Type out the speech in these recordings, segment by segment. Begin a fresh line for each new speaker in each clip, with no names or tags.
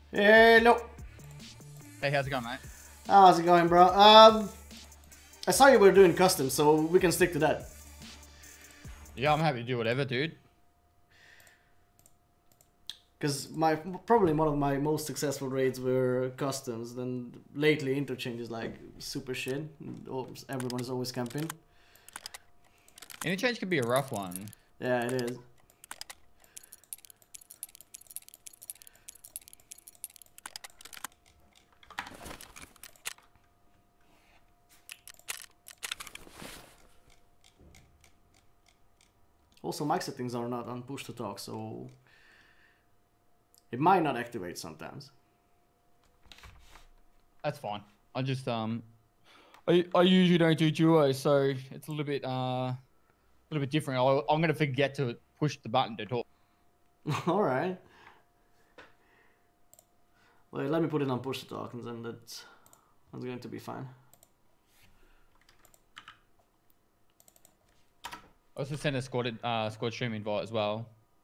Hello.
Hey, how's it going, mate?
How's it going, bro? I saw you were doing custom, so we can stick to that.
Yeah, I'm happy to do whatever, dude.
Because probably one of my most successful raids were customs. Then lately, interchange is like super shit. Everyone is always camping.
Interchange could be a rough one.
Yeah, it is. Also, mic settings are not on push to talk, so it might not activate sometimes.
That's fine. I just I usually don't do duo, so it's a little bit different. I'm gonna forget to push the button to talk.
All right. Well, let me put it on push to talk, and then that's going to be fine.
I also send a squad stream invite as well.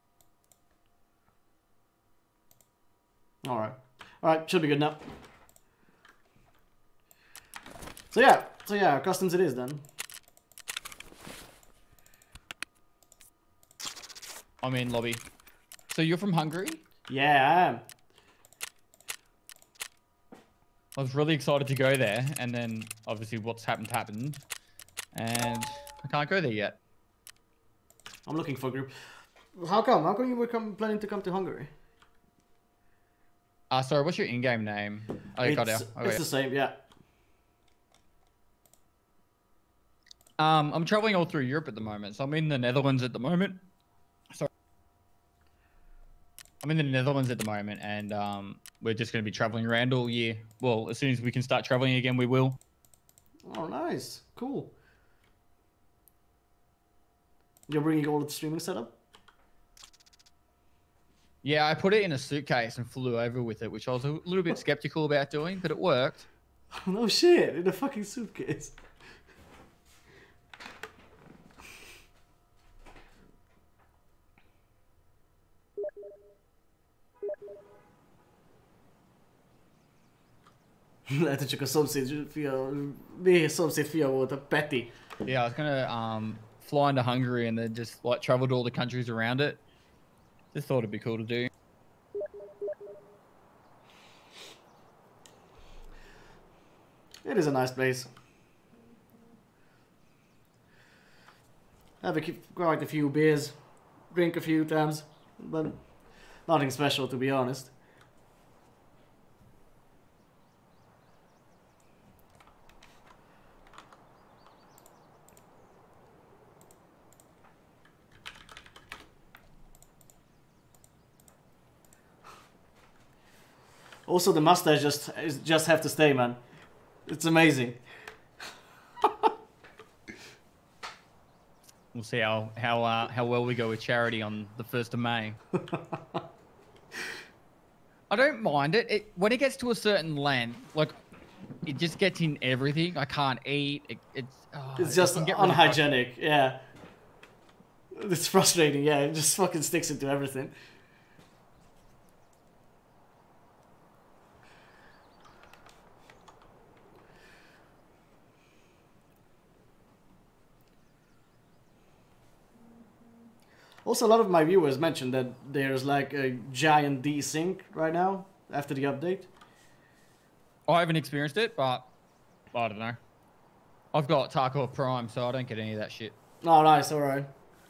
All right, should be good now. So yeah, customs it is then.
I'm in lobby. So you're from Hungary?
Yeah, I am.
I was really excited to go there, and then obviously what's happened, and I can't go there yet.
I'm looking for a group. How come? How come you were planning to come to Hungary?
Sorry, what's your in-game name? Oh,
It's the same, yeah.
I'm traveling all through Europe at the moment, so I'm in the Netherlands at the moment. Sorry. I'm in the Netherlands at the moment, and we're just going to be traveling around all year. Well, as soon as we can start traveling again, we will.
Oh, nice. Cool. You're bringing all the streaming setup?
Yeah, I put it in a suitcase and flew over with it, which I was a little bit skeptical about doing, but it worked.
No shit, in a fucking suitcase. Lehet, hogy csak a szomszéd fia volt, a Peti.
Yeah, I was gonna fly into Hungary and then just like travel to all the countries around it. Just thought it'd be cool to do.
It is a nice place. Have quite a few beers, drink a few times, but nothing special to be honest. Also, the mustache just have to stay, man. It's amazing.
We'll see how well we go with charity on the 1st of May. I don't mind it. When it gets to a certain length, like it just gets in everything. I can't eat.
It's just unhygienic. Yeah. It's frustrating. Yeah, it just fucking sticks into everything. Also, a lot of my viewers mentioned that there's like a giant desync right now after the update.
I haven't experienced it, but I don't know. I've got Tarkov Prime, so I don't get any of that shit.
Oh, nice. All right.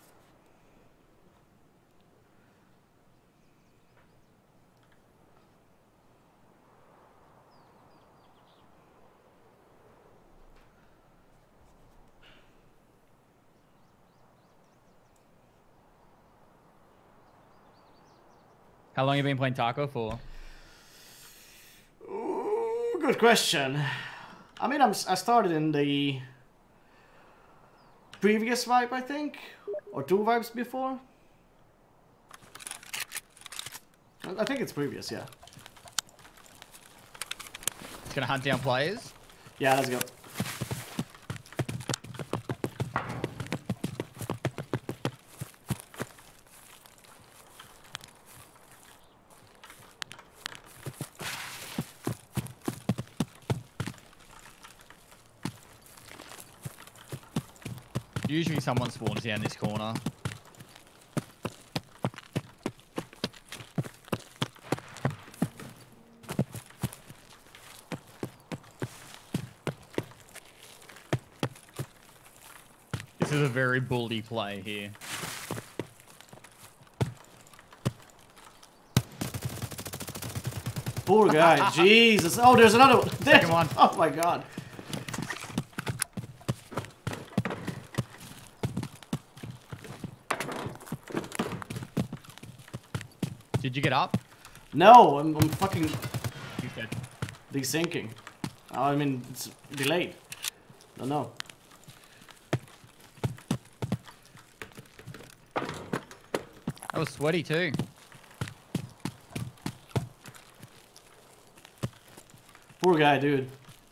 How long have you been playing Tarkov for?
Ooh, good question. I mean, I started in the previous vibe, I think, or 2 vibes before. I think it's previous, yeah.
It's gonna hunt down players?
Yeah, let's go.
Usually someone spawns down this corner. This is a very bully play here.
Poor guy. Jesus. Oh, there's another one.
Second one.
Oh my god.
Did you get up?
No, I'm fucking
You said.
desyncing. I mean, it's delayed. Don't know.
That was sweaty too.
Poor guy, dude.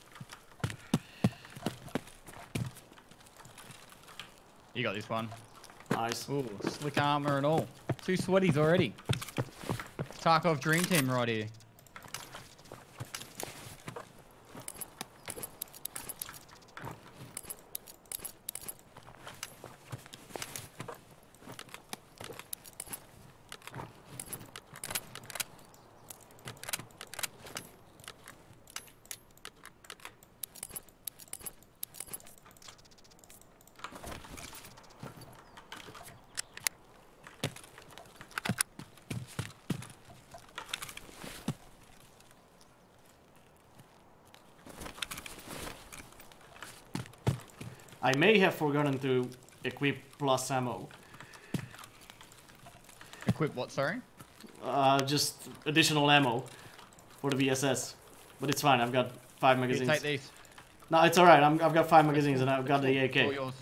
You got this one.
Nice.
Ooh, slick armor and all. 2 sweaties already. Tarkov Dream Team right here.
I may have forgotten to equip plus ammo.
Equip what, sorry?
Just additional ammo for the VSS. But it's fine, I've got 5
Here,
magazines.
take these.
No, it's alright, I've got 5 magazines and I've got the
It's all
AK.
yours.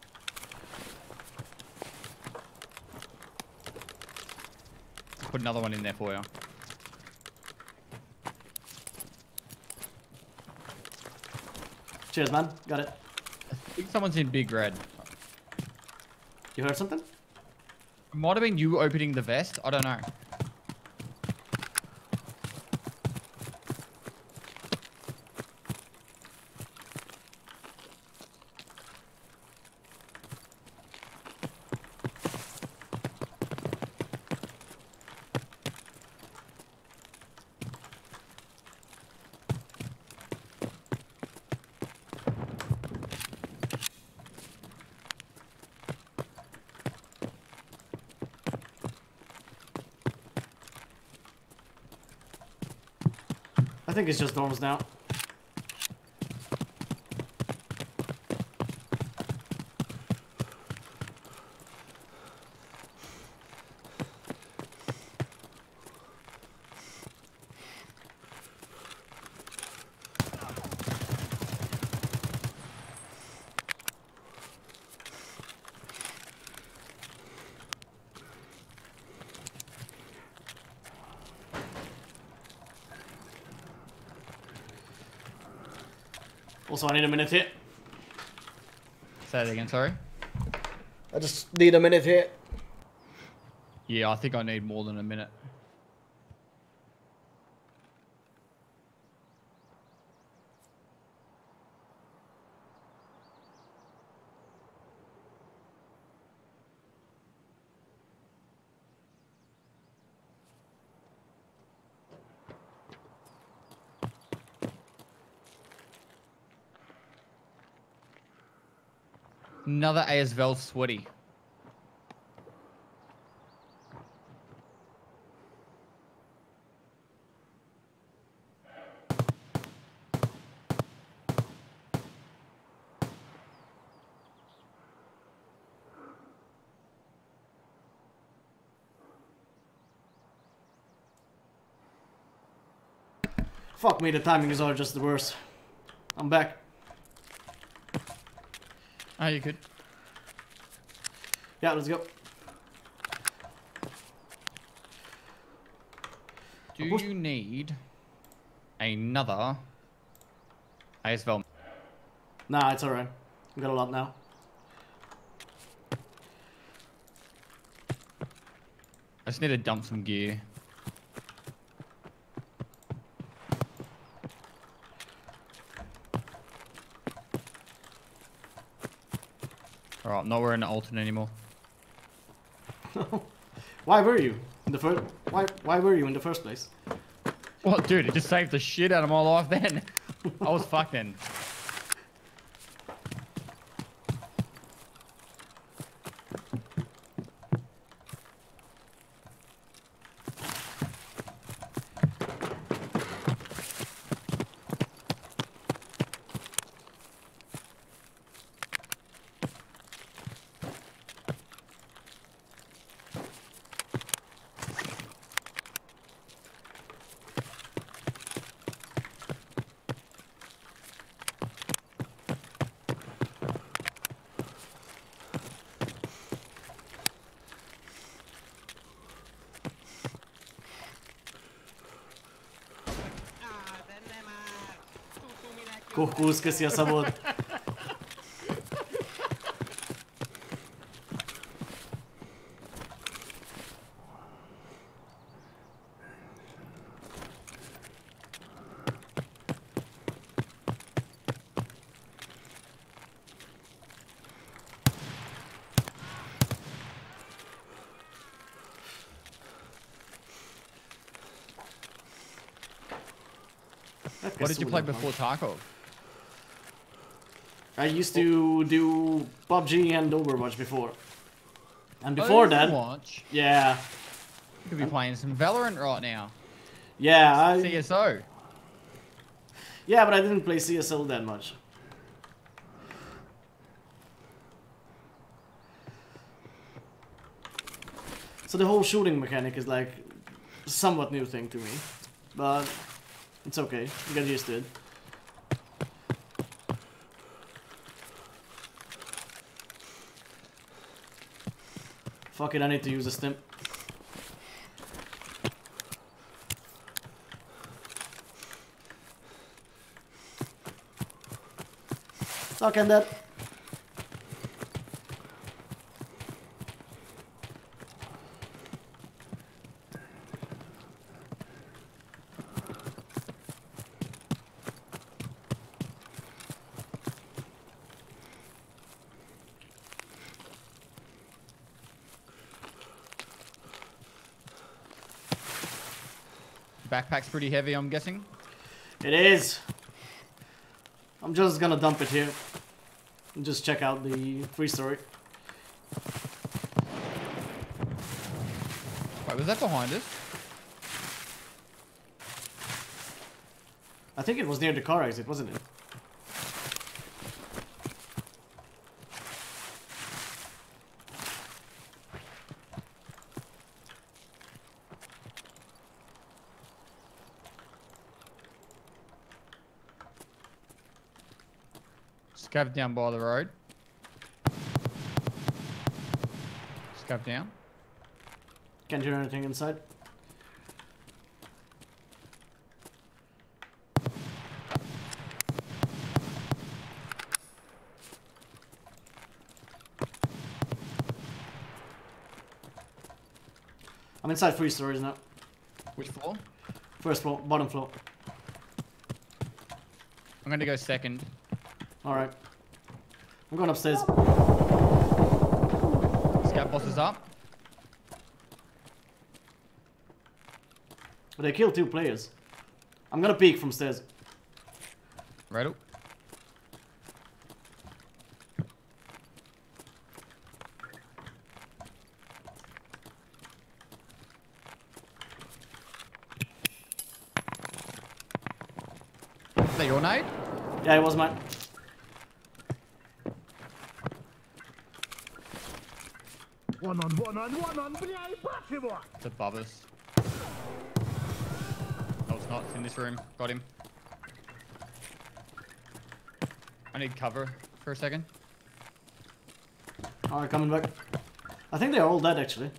Put another one in there for you.
Cheers, man. Got it.
I think someone's in big red.
You heard something?
It might have been you opening the vest. I don't know.
I think it's just dorms now. Also, I need a minute here.
Say that again, sorry.
I just need a minute here.
Yeah, I think I need more than a minute. Another ASVEL sweaty.
Fuck me, the timings are just the worst. I'm back.
Oh, you could.
Yeah, let's go.
Do you need another ASVEL?
Nah, it's alright. We got a lot now.
I just need to dump some gear. Alright, I'm not wearing an Alton anymore.
Why were you in the first? Why were you in the first place?
What, dude? It just saved the shit out of my life then. I was fucked then.
Kuhkusz, köszi a szabot.
What did you play before Tarkov?
I used to do PUBG and Overwatch before. And before that...
Overwatch?
Yeah.
You could be playing some Valorant right now.
Yeah,
CSO.
Yeah, but I didn't play CSO that much. So the whole shooting mechanic is like a somewhat new thing to me. But it's okay, you get used to it. Fuck it, I need to use a stim. Suck and that.
Backpack's pretty heavy, I'm guessing.
It is. I'm just gonna dump it here. And just check out the 3-story.
Wait, was that behind us?
I think it was near the car exit, wasn't it?
Scav down by the road. Scav down.
Can't hear anything inside. I'm inside 3 stories now.
Which floor?
First floor, bottom floor.
I'm gonna go second.
Alright. I'm going upstairs.
Scout boss is up.
But they killed 2 players. I'm gonna peek from stairs.
Righto. Is that your nade?
Yeah, it was mine.
One on, бля, ебать его!
It's above us. Oh, it's not. It's in this room. Got him. I need cover for a second.
Alright, coming back. I think they're all dead actually.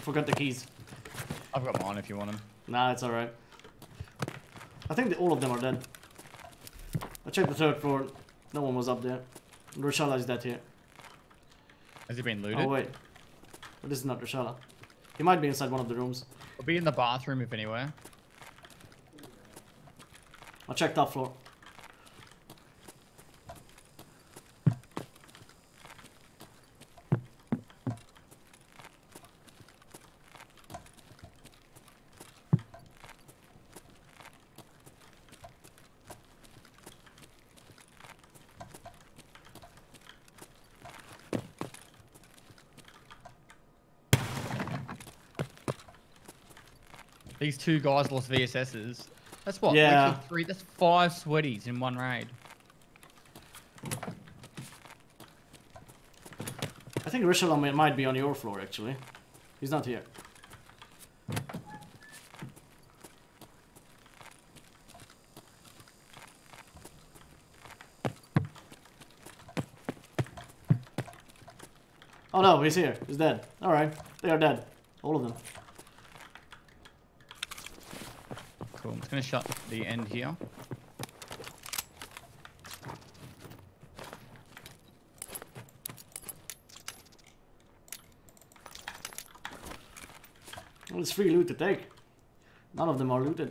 forgot the keys.
I've got mine if you want them.
Nah, it's alright. I think all of them are dead. I checked the third floor. No one was up there. Reshala is dead here.
Has he been looted?
Oh wait. But this is not Reshala. He might be inside one of the rooms.
I'll be in the bathroom if anywhere.
I checked top floor.
These two guys lost VSSs. That's what?
Yeah.
Three. That's 5 sweaties in one raid.
I think Reshala might be on your floor actually. He's not here. Oh no, he's here. He's dead. Alright. They are dead. All of them.
Cool. I'm just gonna shut the end here.
Well, it's free loot to take. None of them are looted.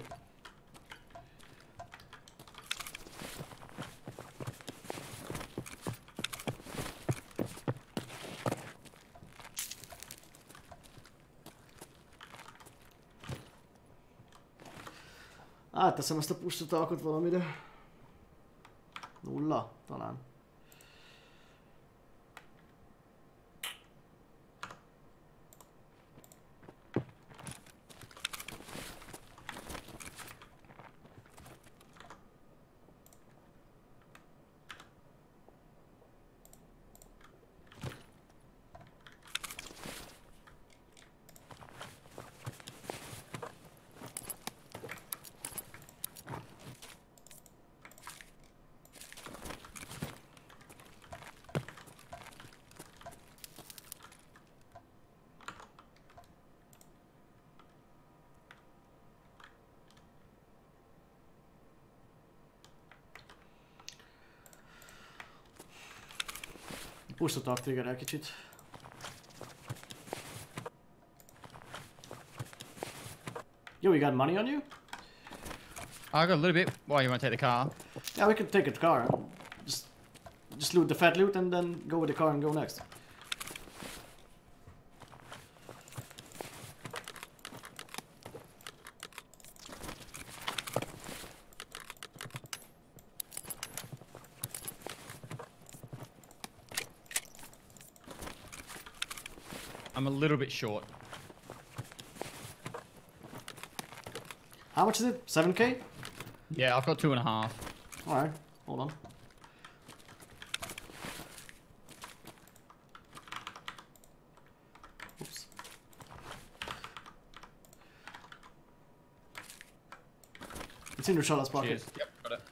Tässä mä sitä pussitaakot valmiiden. 0 talán. Pusztatalak téged el kicsit. Yo, you got money on you?
I got a little bit. Why, you want to take the car?
Yeah, we could take a car. Just loot the fat loot and then go with the car and go next.
I'm a little bit short.
How much is it? 7k?
Yeah, I've got 2.5.
Alright, hold on. Oops. It's in Reshala's pocket.
Cheers. Yep, got it.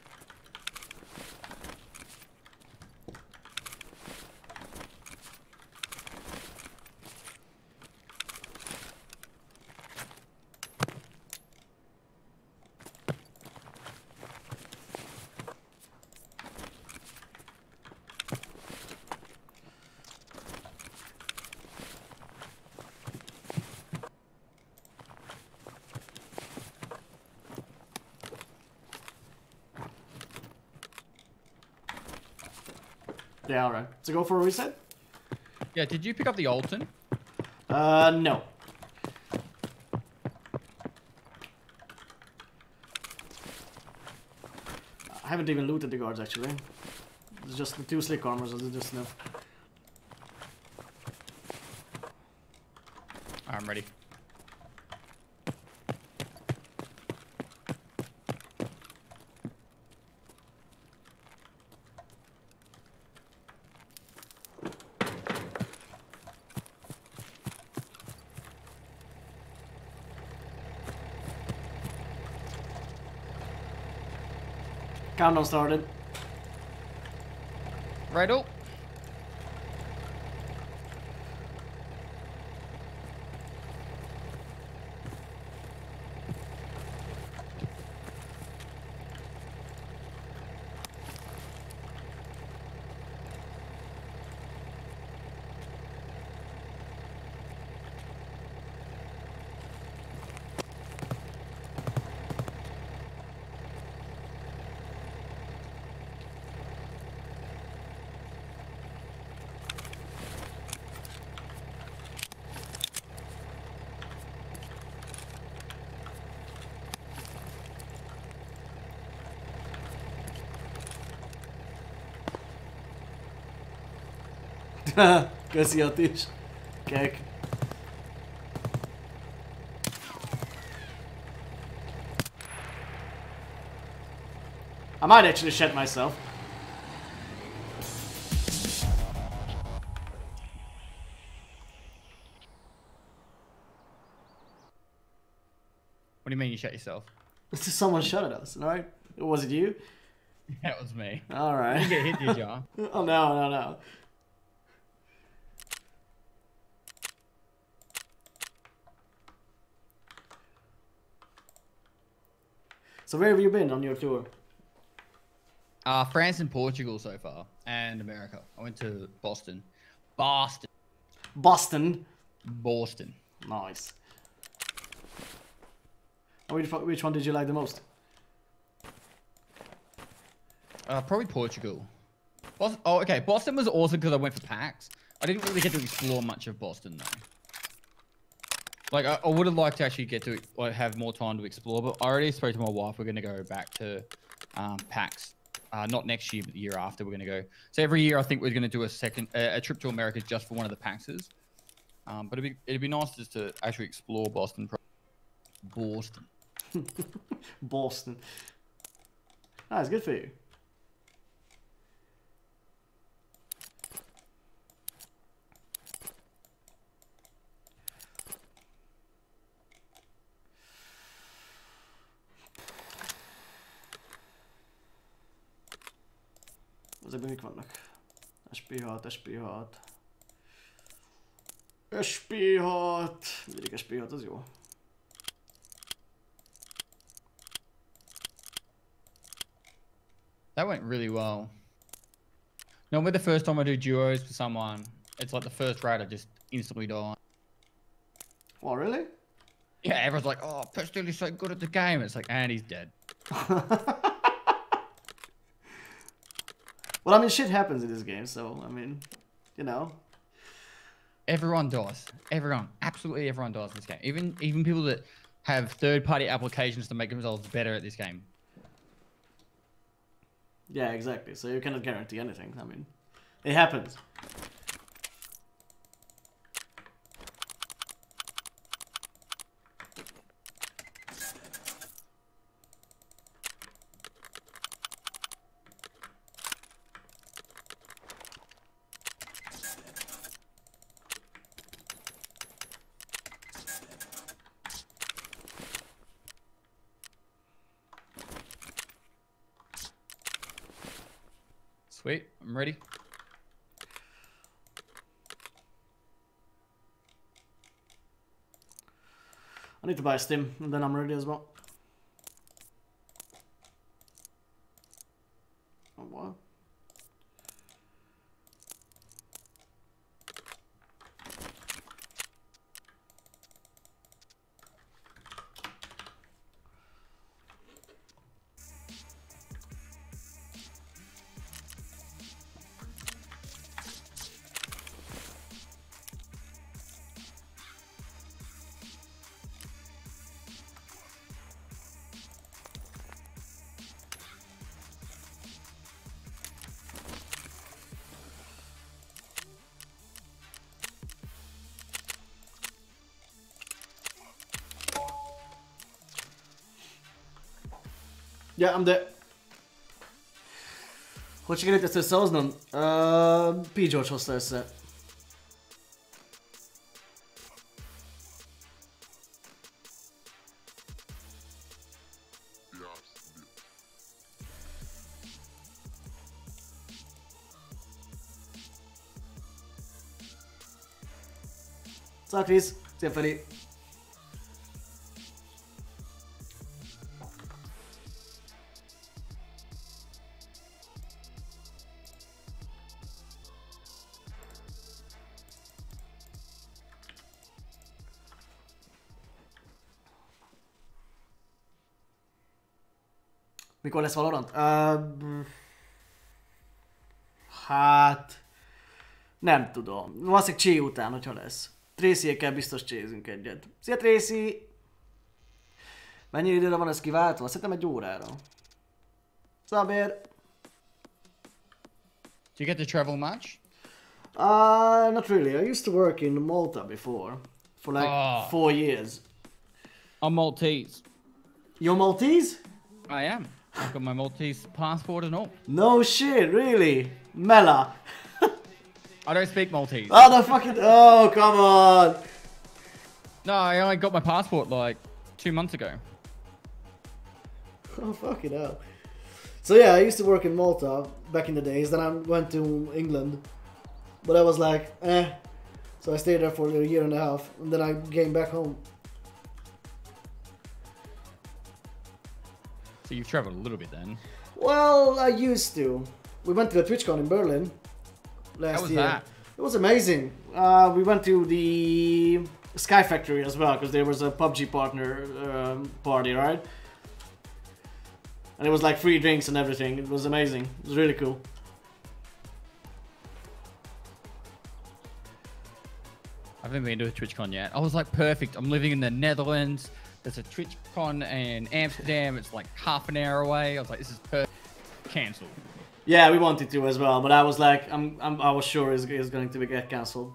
Yeah, alright. So go for a reset?
Yeah, did you pick up the Alton?
No. I haven't even looted the guards actually. It's just the 2 slick armors, so it's just enough.
I'm ready.
Countdown started.
Righto.
Köszi ott is. Kek. I might actually shed myself.
What do you mean you shut yourself?
Someone shot at us, alright? Was it you?
That was me.
Alright.
You get hit, did ya?
Oh no. So where have you been on your tour?
France and Portugal so far, and America. I went to Boston. Boston.
Boston.
Boston.
Nice. Which one did you like the most?
Probably Portugal. Oh, okay. Boston was awesome because I went for PAX. I didn't really get to explore much of Boston though. Like I would have liked to actually get to have more time to explore, but I already spoke to my wife. We're gonna go back to PAX. Not next year, but the year after. We're gonna go. So every year, I think we're gonna do a trip to America just for one of the PAXs. But it'd be nice just to actually explore Boston. Boston.
Boston. Ah, it's good for you. Ezekben mik vannak? SP6, SP6. SP6. Mindig SP6, az jó.
That went really well. Normally the first time I do duos with someone, it's like the first raid I just instantly die.
Oh, really?
Yeah, everyone's like, oh, Pestil is so good at the game. It's like, and he's dead.
Well, I mean, shit happens in this game, so, I mean, you know.
Everyone dies. Everyone. Absolutely everyone dies in this game. Even people that have third-party applications to make themselves better at this game.
Yeah, exactly. So you cannot guarantee anything. I mean, it happens.
Sweet, I'm ready.
I need to buy Steam, and then I'm ready as well. Oh, what? Yeah, I'm there. Hogy sikerült ezt összehoznom? P. George hozta össze. Szia Krisz! Szia Feli! Mikor lesz Valorant? Hát... Nem tudom. Valószínűleg Csé után, hogyha lesz. Tracy-ékkel biztos csézünk egyet. Szia Tracy! Mennyi időre van ez kiváltva? Szerintem egy órára. Szabér!
Do you get to travel much?
Not really. I used to work in Malta before. For like 4 years.
I'm Maltese.
You're Maltese?
I am. I've got my Maltese passport and all.
No shit, really? Mela.
I don't speak Maltese.
Oh, the fucking... Oh, come on.
No, I only got my passport like 2 months ago.
Oh, fucking hell. So yeah, I used to work in Malta back in the days. Then I went to England. But I was like, eh. So I stayed there for a year and a half. And then I came back home.
So you've traveled a little bit then.
Well, I used to. We went to the TwitchCon in Berlin last
How was
year.
that?
It was amazing. We went to the Sky Factory as well because there was a PUBG partner party, right? And it was like free drinks and everything. It was amazing. It was really cool.
I haven't been to a TwitchCon yet. I was like, perfect. I'm living in the Netherlands. There's a TwitchCon in Amsterdam. It's like half an hour away. I was like, this is perfect. Cancelled.
Yeah, we wanted to as well, but I was like, I was sure it's going to get cancelled.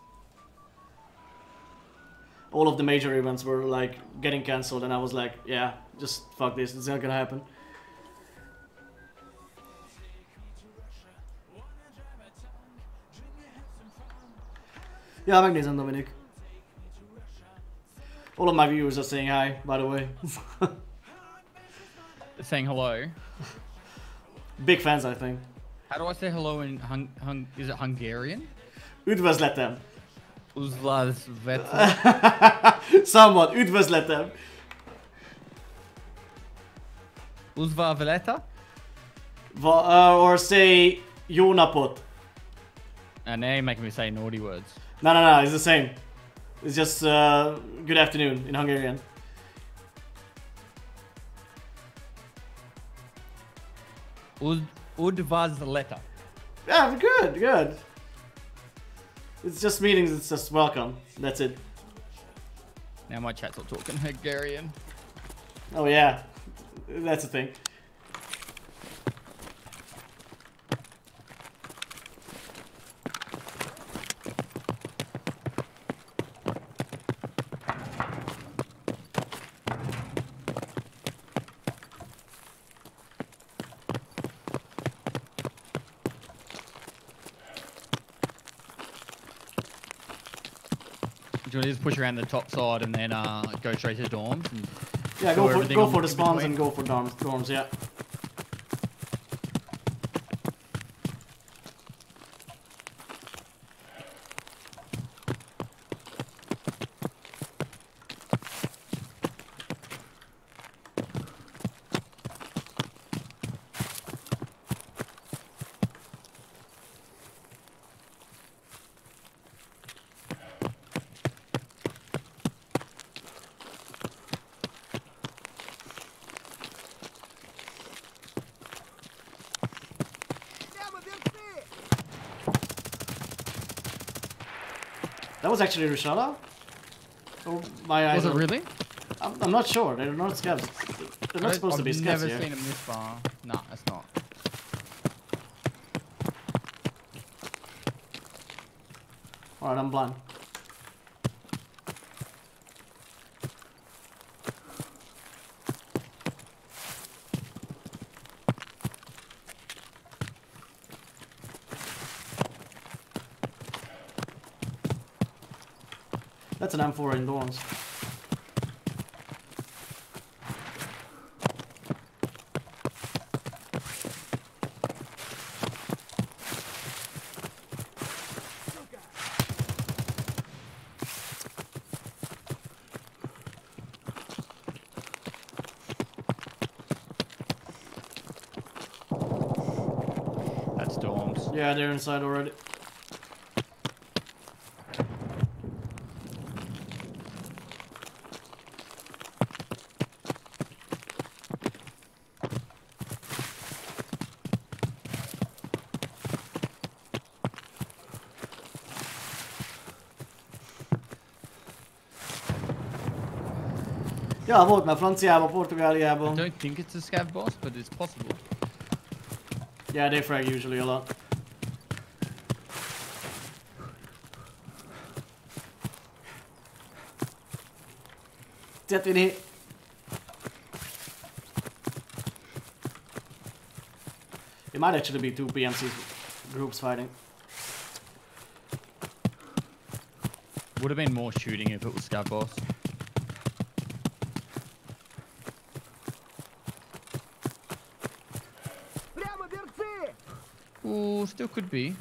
All of the major events were like getting cancelled, and I was like, yeah, just fuck this. It's not gonna happen. Ja, megnézem, Dominik. All of my viewers are saying hi, by the way.
Saying hello.
Big fans, I think.
How do I say hello in is it Hungarian?
Üdvözletem.
Uzlazveta.
Somewhat, üdvözletem.
Uzvaveleta?
Or say, jó napot.
And now you're making me say naughty words.
No, it's the same. It's just good afternoon in Hungarian.
Udvazleta.
Yeah, good. It's just meetings, it's just welcome. That's it.
Now my chat's all talking Hungarian.
Oh yeah, that's the thing.
Do you want to just push around the top side and then go straight to dorms? And
Yeah,
go
go for the
in
spawns
between?
and go for dorms, yeah. That was actually Rushala? Oh, my eyes
Was it
are-
really?
I'm not sure. They're not scavs. They're not supposed to be
I've
scavs
never
here.
seen them this far. No, it's not.
Alright, I'm blind. That's an M4 in dorms.
That's dorms.
Yeah, they're inside already. Ja, volt már Franciába, Portugáliában.
I don't think it's a scav boss, but it's possible.
Yeah, they frag usually a lot. Zet Vinny. It might actually be two PMC groups fighting.
Would have been more shooting if it was Scout Boss.
Прямо берцы!
Ooh, still could be.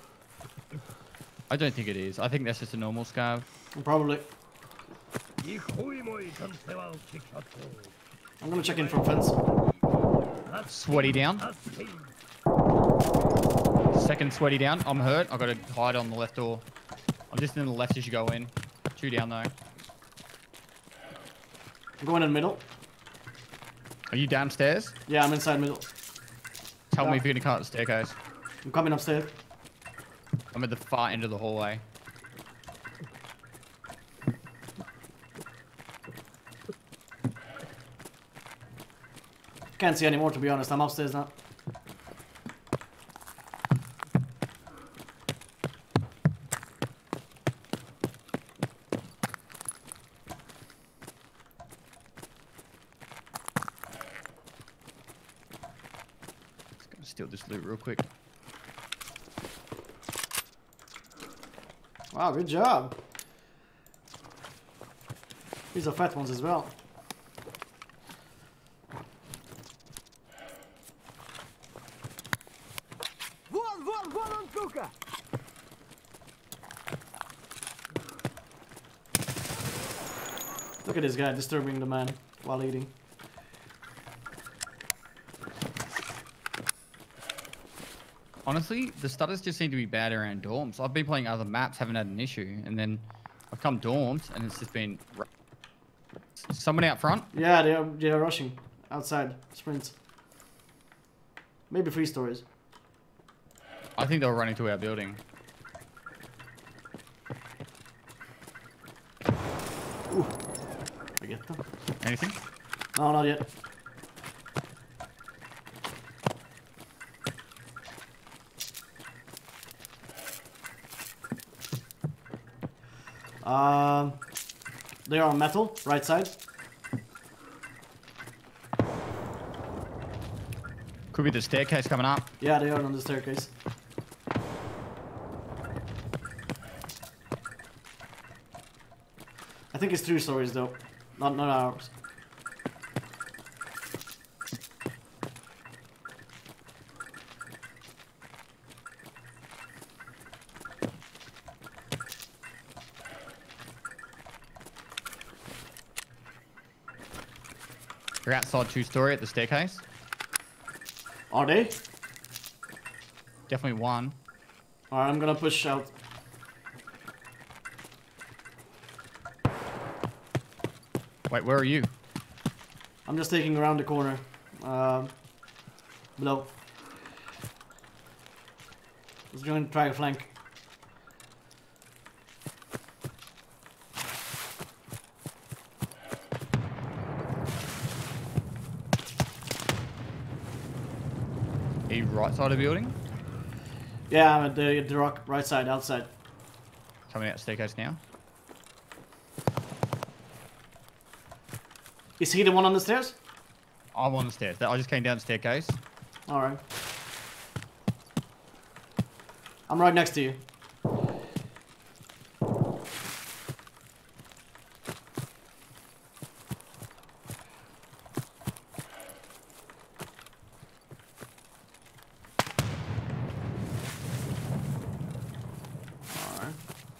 I don't think it is. I think that's just a normal Scav.
Probably.
И хуй мой танцевал чечетку.
I'm gonna check in from fence.
Sweaty down.
Остынь.
Second sweaty down. I'm hurt. I got to hide on the left door. I'm just in the left as you go in. Two down though.
I'm going in middle.
Are you downstairs?
Yeah, I'm inside middle.
Tell me
Yeah.
if you're gonna cut the staircase.
I'm coming upstairs.
I'm at the far end of the hallway.
Can't see anymore to be honest. I'm upstairs now.
Just gonna steal this loot real quick.
Wow, good job. These are fat ones as well.
Вон, вон, вон он, сука!
Look at this guy disturbing the man while eating.
Honestly, the stutters just seem to be bad around dorms. I've been playing other maps, haven't had an issue, and then I've come dorms and it's just been. Someone out front?
Yeah, they are rushing outside sprints. Maybe 3 stories.
I think they were running to our building.
Ooh, I get them.
Anything?
No, not yet. They are on metal, right side.
Could be the staircase coming up.
Yeah, they are on the staircase. I think it's 3 stories though, not ours.
They're outside 2-story at the staircase.
Are they?
Definitely one.
Alright, I'm gonna push out.
Wait, where are you?
I'm just taking around the corner. Below. Let's go and try a flank.
Are you right side of the building?
Yeah, I'm at the rock, right side, outside.
Coming out staircase now.
Is he the one on the stairs?
I'm on the stairs. I just came down the staircase.
Alright. I'm right next to you. Alright.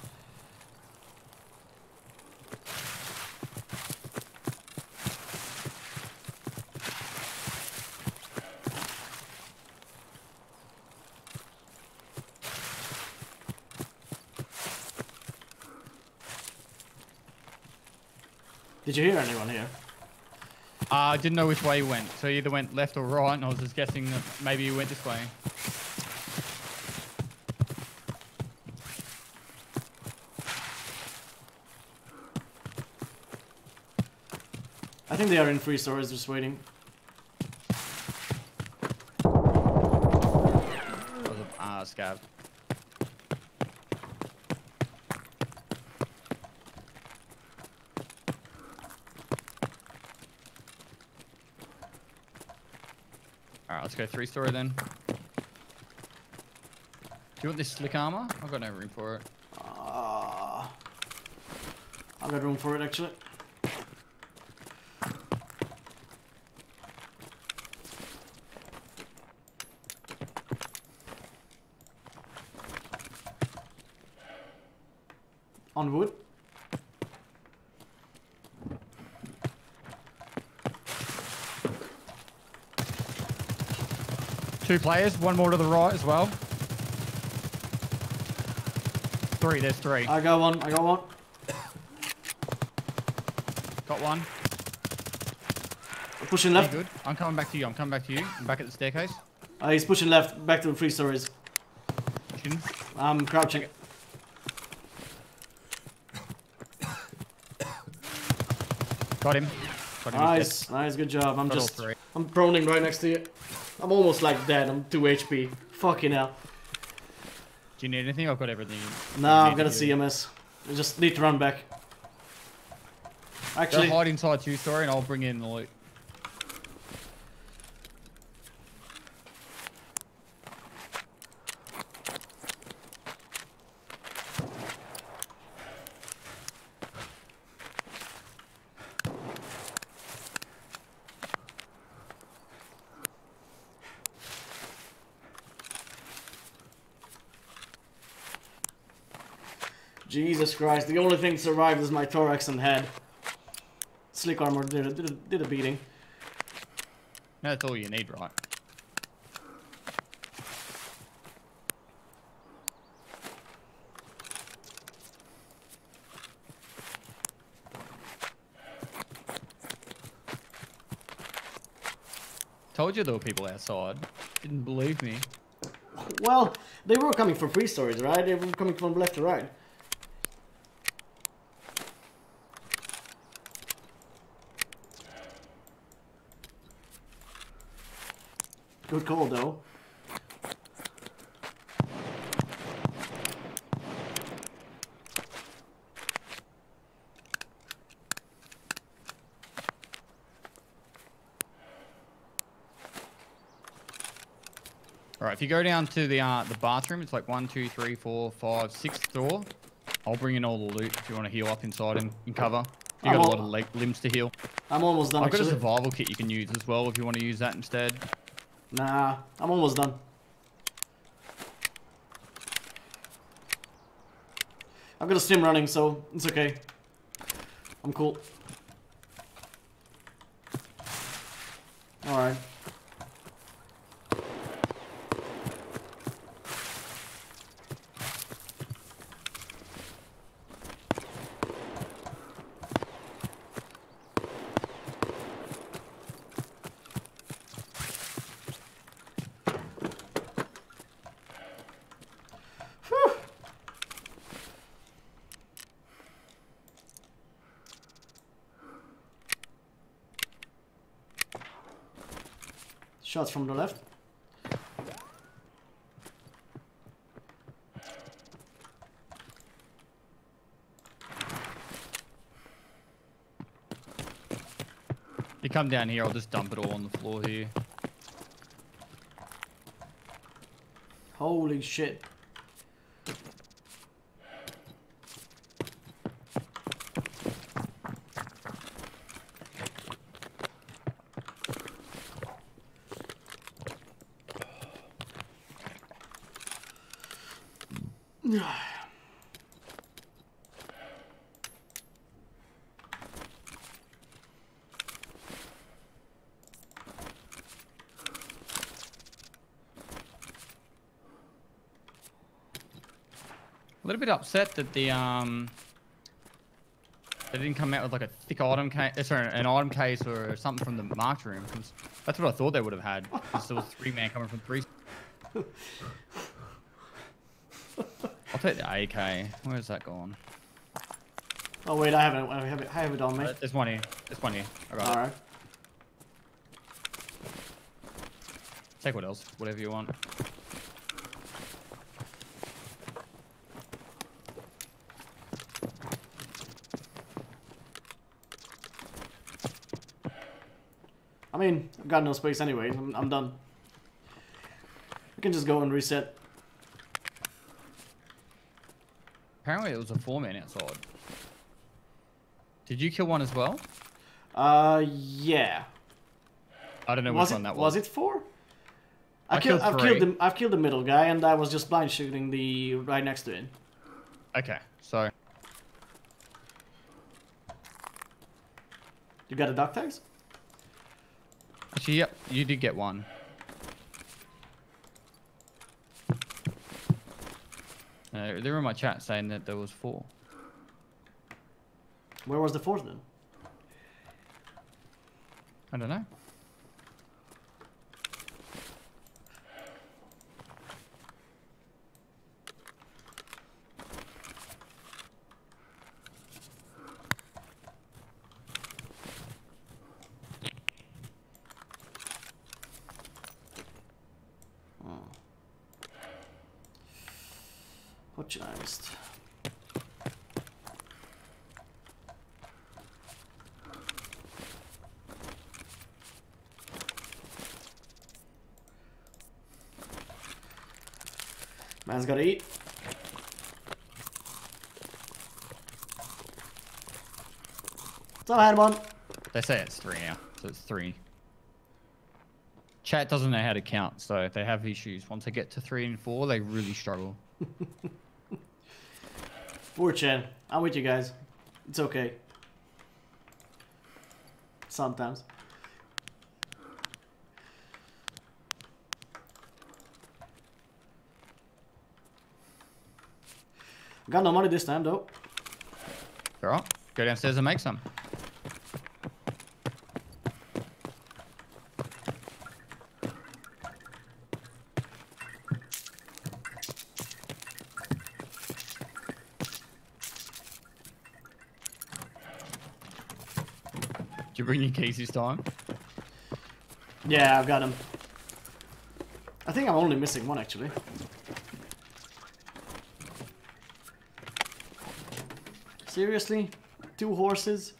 Did you hear anyone here?
I didn't know which way he went, so he either went left or right, and I was just guessing that maybe he went this way.
I think they are in 3 stories just waiting.
That was a scav. let's go 3-story then. Do you want this slick armor? I've got no room for it.
I've got room for it actually. On wood.
Two players, one more to the right as well. Three, there's three.
I got one. I got one.
Got one.
Pushing
Pretty
left.
good. I'm coming back to you. I'm coming back to you. I'm back at the staircase.
He's pushing left. Back to the 3 stories.
Pushing.
I'm crouching.
Got him. Got him.
Nice. Nice. Good job. I'm
Got all
just.
three.
I'm proning right next to you. I'm almost like dead. I'm 2 HP. Fucking hell.
Do you need anything? I've got everything.
Nah,
you
I've got a
need to do.
CMS. I just need to run back. Actually,
Go hide inside 2-story and I'll bring in the loot.
Jesus Christ, the only thing survived is my thorax and head. Slick armor did a beating.
No, that's all you need, right? Told you there were people outside. Didn't believe me.
Well, they were coming from 3 stories, right? They were coming from left to right. Good call, though.
Alright, if you go down to the bathroom, it's like 1, 2, 3, 4, 5, 6th door. I'll bring in all the loot if you want to heal up inside and in cover. You
I'm
got a
all-
lot of limbs to heal.
I'm almost done,
I've got a
actually.
survival kit you can use as well if you want to use that instead.
Nah, I'm almost done. I've got a stim running, so it's okay. I'm cool. Alright. Shots from the left.
You come down here, I'll just dump it all on the floor here.
Holy shit.
A little bit upset that the they didn't come out with like a thick item case, sorry, an item case or something from the marked room. 'Cause that's what I thought they would have had. 'Cause there was 3-man coming from 3. I'll take the AK. Where's that gone?
Oh wait, I have it on me.
There's one here. There's one here. I got it.
Alright.
Take what else, whatever you want.
I mean, I've got no space anyways. I'm done. can just go and reset.
Apparently it was a 4-man outside. Did you kill one as well?
Yeah.
I don't know
Was
which
it,
one that
was
was.
it 4?
I killed 3.
I've killed the middle guy, and I was just blind shooting the right next to him.
Okay, so
You got the dog tags?
actually, yep, you did get one. They were in my chat saying that there was 4.
Where was the 4th then?
I don't know.
What should I missed? Man's gotta eat. What's up, Herman?
They say it's 3 now, so it's 3. Chat doesn't know how to count, so they have issues. Once they get to 3 and 4, they really struggle.
4chan. I'm with you guys. It's okay. Sometimes. Got no money this time though.
Alright, go downstairs and make some. Did you bring your keys this time?
Yeah, I've got him. I think I'm only missing one actually. Seriously? 2 horses?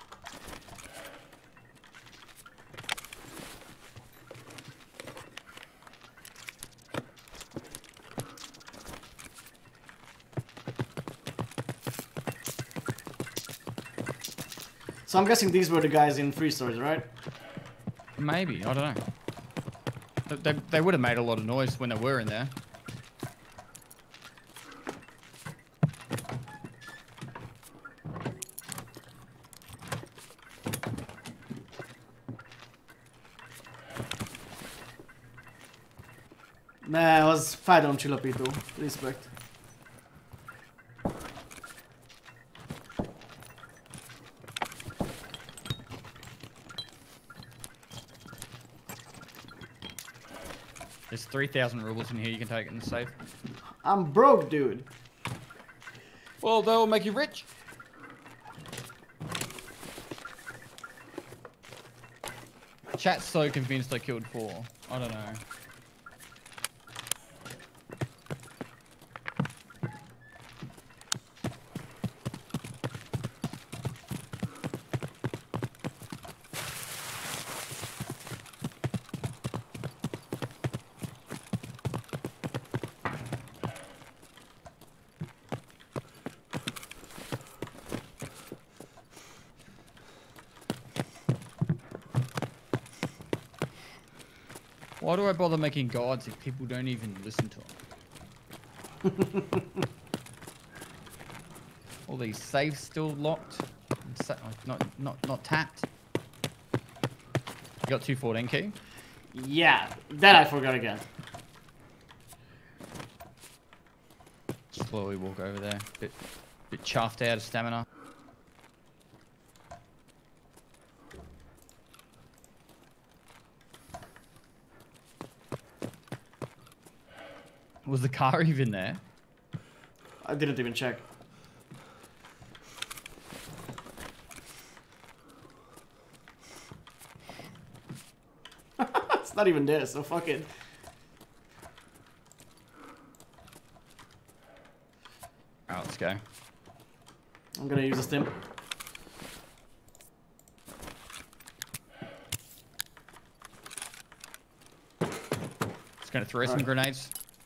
So I'm guessing these were the guys in 3 stores, right?
Maybe, I don't know. They would have made a lot of noise when they were in there.
Nah, it was fight on Chilapito. Respect.
There's 3,000 rubles in here you can take in the safe.
I'm broke, dude.
Well, they'll make you rich. Chat's so convinced I killed 4. I don't know. Why do I bother making guides if people don't even listen to them? All these safes still locked, not tapped. You got 214 key?
Yeah, that I forgot again.
Slowly walk over there. Bit chuffed out of stamina. Was the car even there?
I didn't even check. It's not even there, so fuck it.
Alright, let's go.
I'm gonna use a stim.
Just gonna throw some grenades.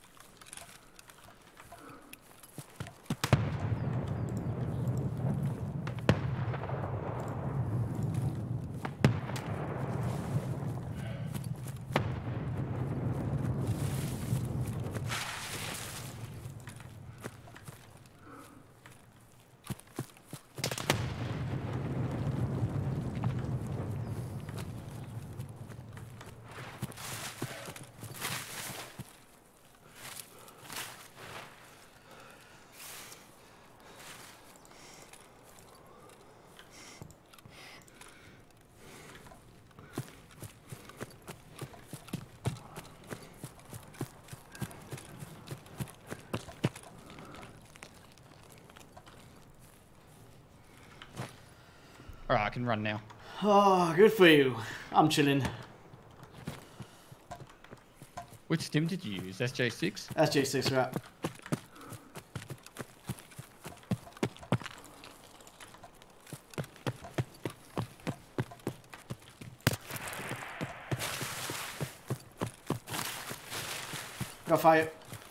Alright, I can run now.
Oh, good for you. I'm chilling.
Which stim did you use? SJ6?
SJ6, right? Got fire.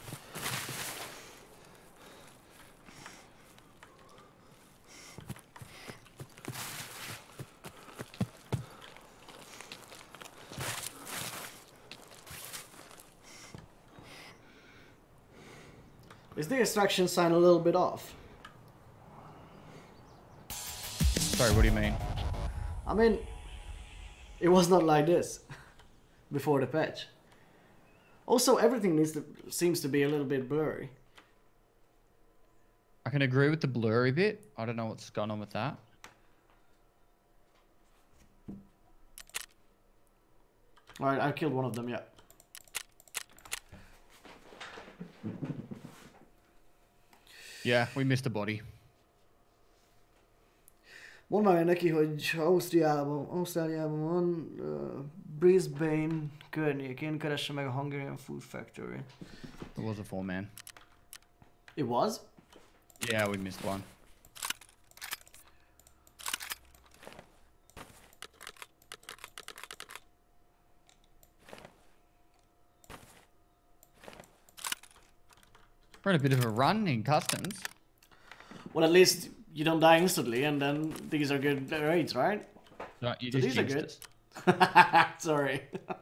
Is the extraction sign a little bit off?
Sorry, what do you mean?
I mean, it was not like this before the patch. Also, everything seems to be a little bit blurry.
I can agree with the blurry bit. I don't know what's going on with that.
Alright, I killed one of them, yeah.
Yeah, we missed a body.
Mondd már neki, hogy Ausztráliában van, Brisbane környékén, keresse meg a Hungarian Food Factory.
It was a 4-man.
It was?
Yeah, we missed one. We're on a bit of a run in customs.
Well, at least you don't die instantly, and then these are good raids, right?
No, you
So
just
these are
jinxed
good.
us.
Sorry.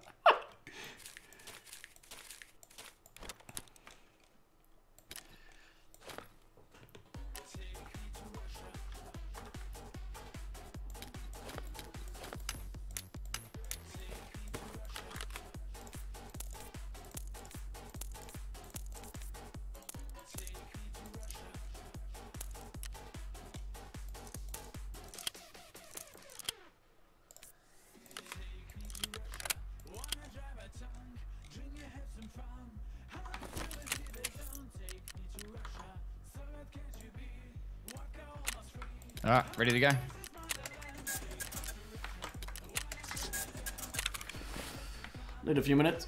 Alright, ready to go.
Need a few minutes.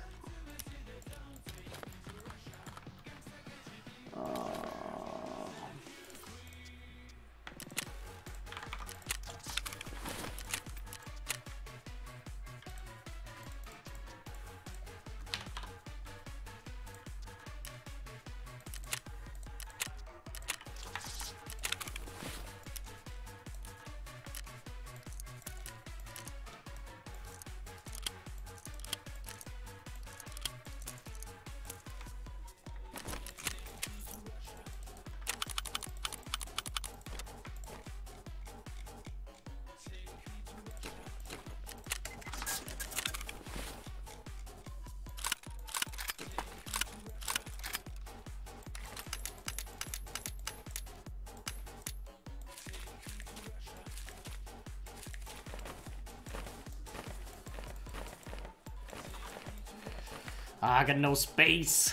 I got no space.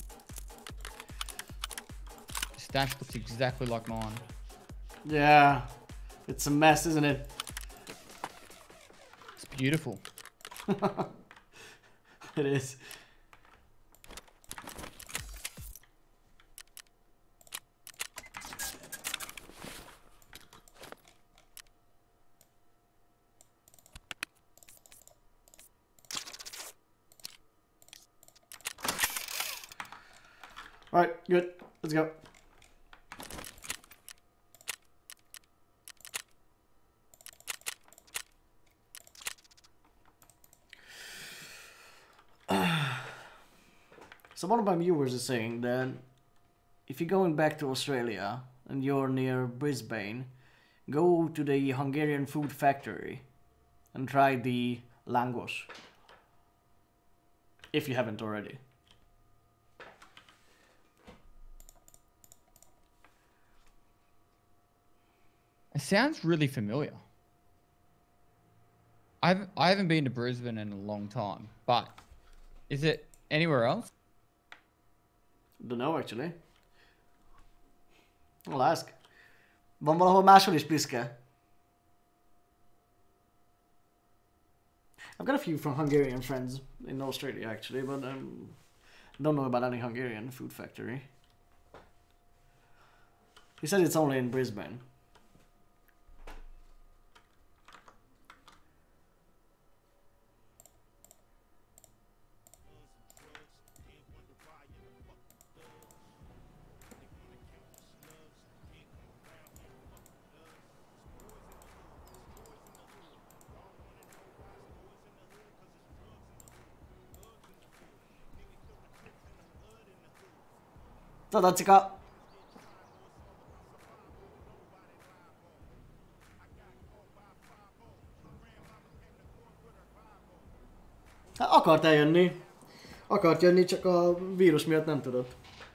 Stash looks exactly like mine.
Yeah, it's a mess, isn't it?
It's beautiful.
It is. All right, good. Let's go. So one of my viewers is saying that if you're going back to Australia and you're near Brisbane, go to the Hungarian Food Factory and try the langos. If you haven't already.
It sounds really familiar. I haven't been to Brisbane in a long time, but is it anywhere else?
Don't know actually. I'll ask. Van valahol máshol is piszke? I've got a few from Hungarian friends in Australia actually, but don't know about any Hungarian food factory. He said it's only in Brisbane. Tadacika! Hát akart eljönni. Akart jönni, csak a vírus miatt nem tudott.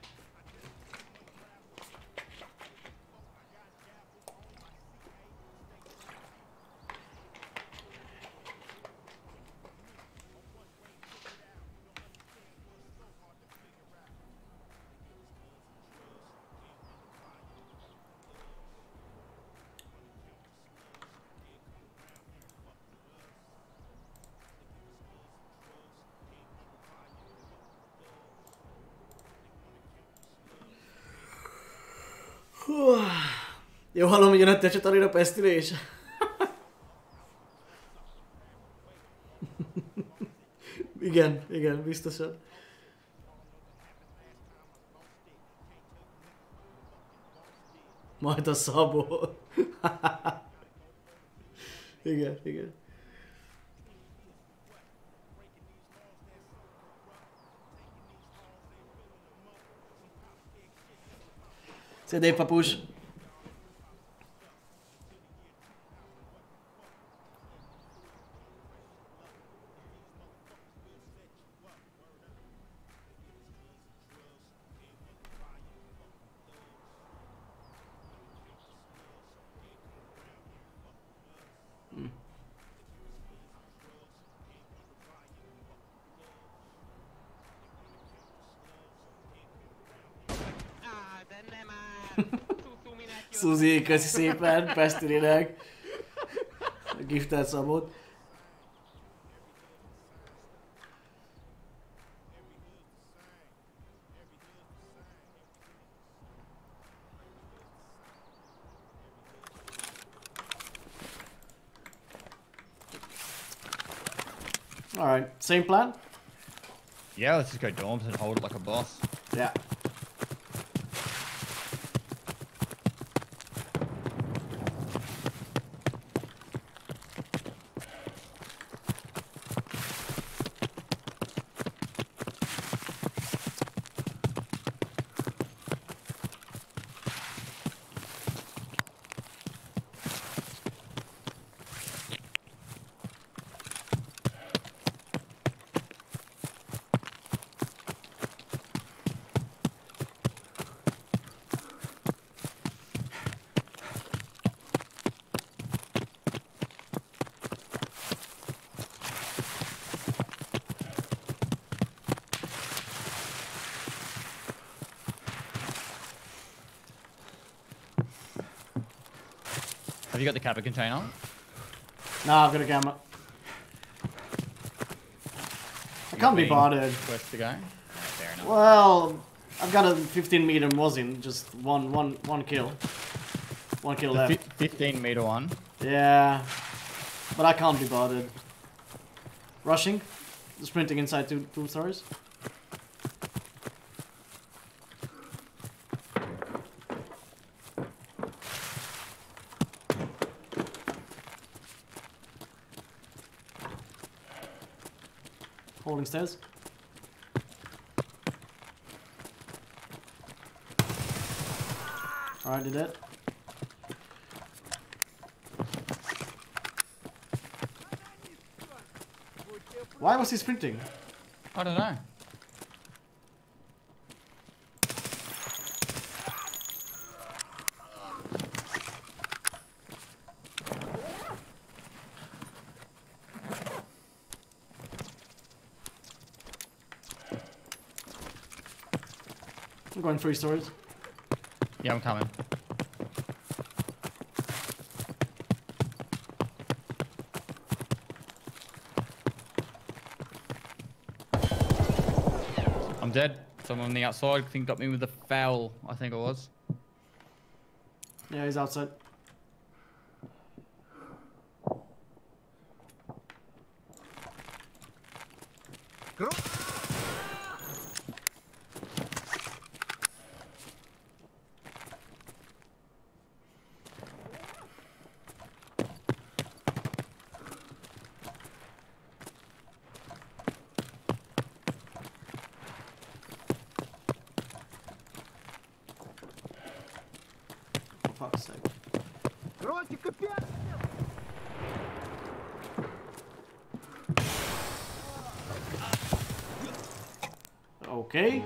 Jó, hallom, hogy jön a csatornára pesztilés. Igen, igen, biztosan. Majd a Szabó. Igen, igen. Szia, papus! Suzi, köszi szépen, Pestirinek. A giftelt Szabót. Alright, same plan?
Yeah, let's just go dorms and hold it like a boss.
Yeah.
Have you got the Kappa container?
Nah, I've got a camera. I can't be bothered.
Quest to go? Yeah, fair enough.
Well, I've got a 15-meter Mosin, just one kill. One kill
The
left.
15-meter one.
Yeah, but I can't be bothered. Rushing, sprinting inside two stories. Holding stairs. Alright, did that. Why was he sprinting?
I don't know.
I'm going 3 stories.
Yeah, I'm coming. dead. Someone on the outside, I think, got me with a foul, I think it was.
Yeah, he's outside. For fuck's sake.
Ротика пять!
Okay.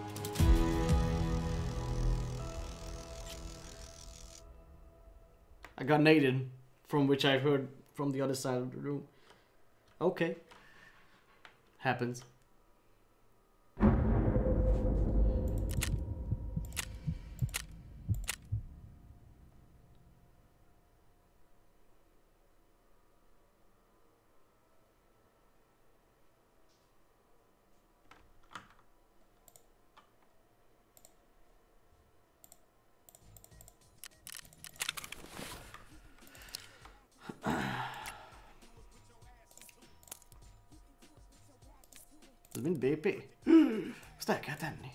I got naded, from which I've heard from the other side of the room. Okay. Happens. Ez mind BP? Ezt el kell tenni.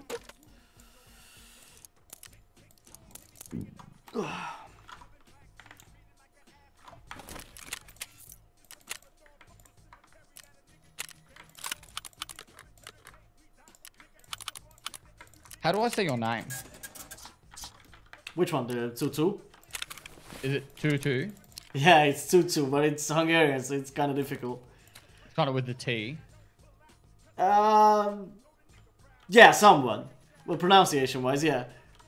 How do I say your name?
Which one? The Tutu?
Is it 2-2?
Yeah, it's Tutu, but it's Hungarian, so it's kind of difficult.
Kind of with the T.
Yeah, somewhat. Well, pronunciation-wise, yeah.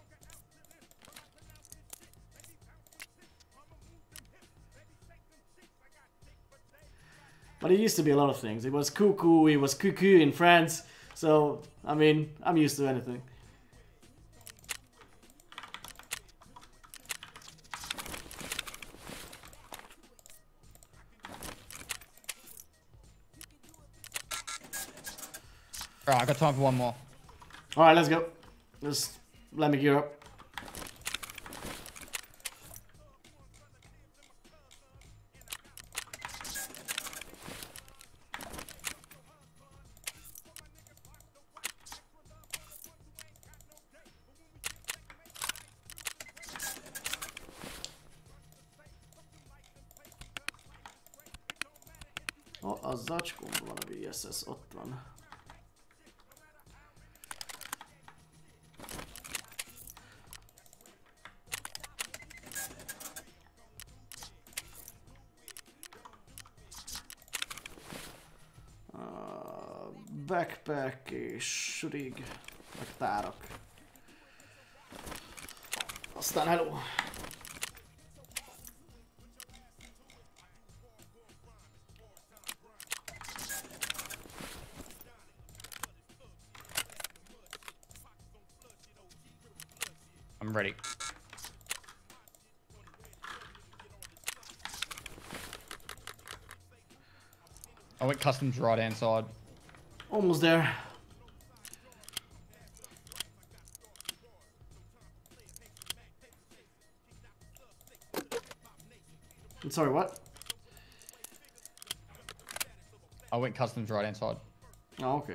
But it used to be a lot of things. It was cuckoo, it was cuckoo in France. So, I mean, I'm used to anything.
Alright, I got time for one more.
Alright, let's go. Just let me gear up. A zacskómban van a VSS, ott van. Backpack és rig, meg tárak. Aztán hello!
I'm ready. I went customs right hand side.
Almost there. I'm sorry, what?
I went customs right hand side.
Oh, okay.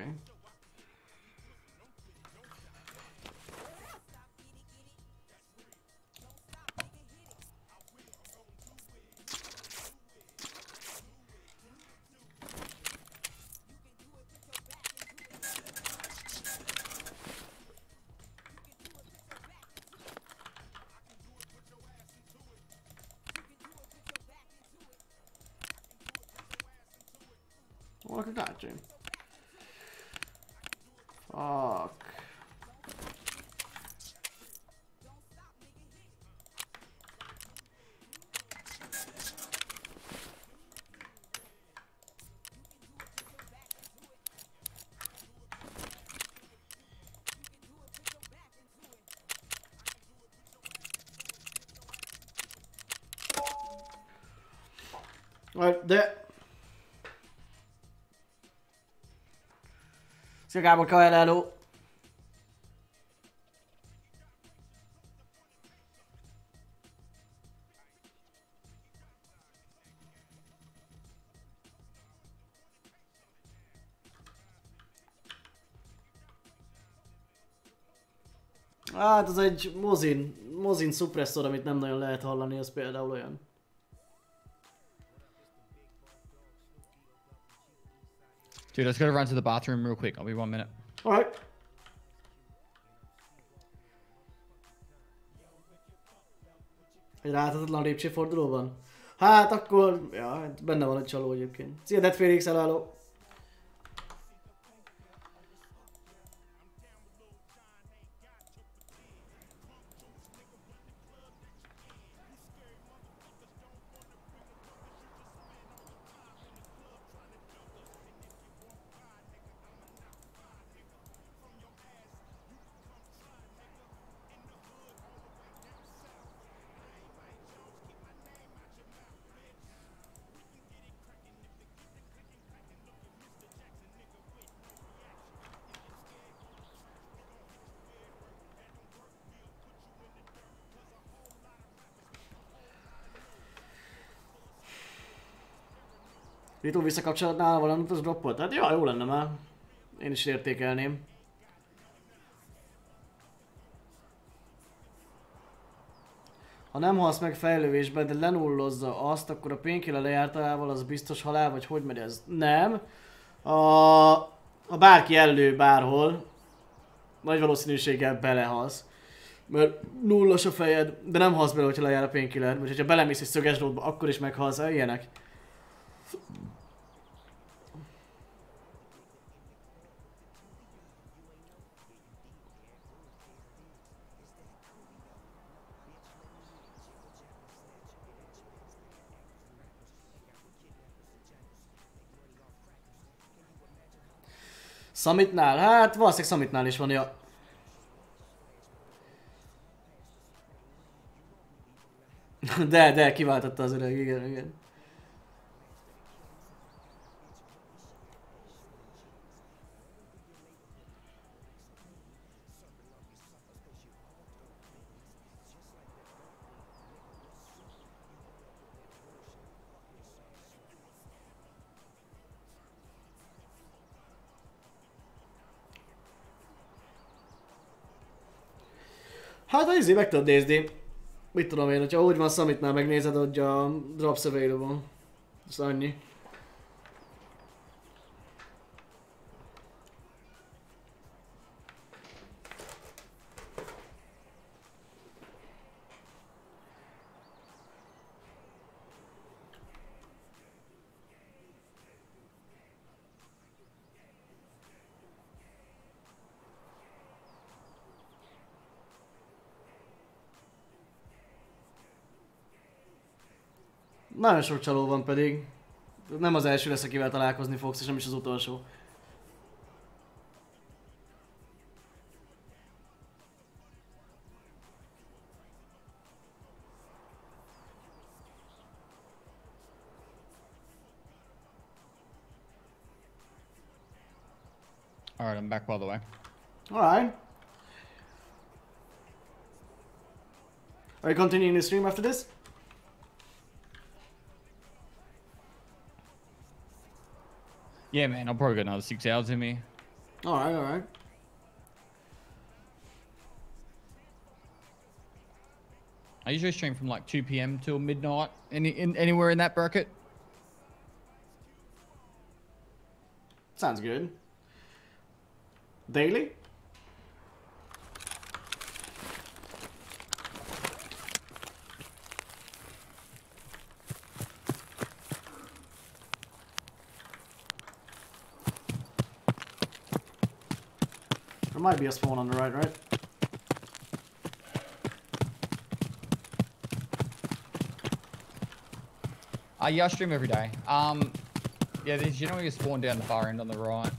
Oh, look at that, Jim. Fuck. Right there. Szia Gábor, Kael, hello. Hát az egy Mosin suppressor, amit nem nagyon lehet hallani, az például olyan.
Dude, let's go run to the bathroom real quick. I'll be 1 minute.
Alright. Egy láthatatlan lépcsőfordulóban? Hát akkor, ja, hát benne van egy csaló egyébként. Szia Dead Felix, hello. Vito visszakapcsolatnál valamit az droppolt? Hát jó lenne már. Én is értékelném. Ha nem halsz meg fejlővésbe, de lenullozza azt, akkor a painkiller lejártával az biztos halál, vagy hogy megy ez? Nem. Ha bárki ellő bárhol, nagy valószínűséggel belehalsz. Mert nullas a fejed, de nem halsz bele, hogyha lejár a painkiller. Vagy hogyha belemész egy szöges drótba, akkor is meghalsz, ilyenek. Summitnál? Hát valószínűleg Summitnál is van, ja. De, kiváltotta az öreg, igen. Hát az meg tudod nézni. Mit tudom én, hogyha úgy van Summitnál megnézed, hogy a drops available. Ez annyi. Nagyon sok csaló van pedig. Nem az első lesz, akivel találkozni fogsz, és nem is az utolsó.
Alright, I'm back by the way.
Alright. Are you continuing the stream after this?
Yeah, man, I'll probably got another 6 hours in me.
Alright.
I usually stream from like 2 p.m. till midnight. Anywhere in that bracket?
Sounds good. Daily? There might be a spawn on the right?
Yeah, I stream every day. Yeah, there's generally a spawn down the far end on the right.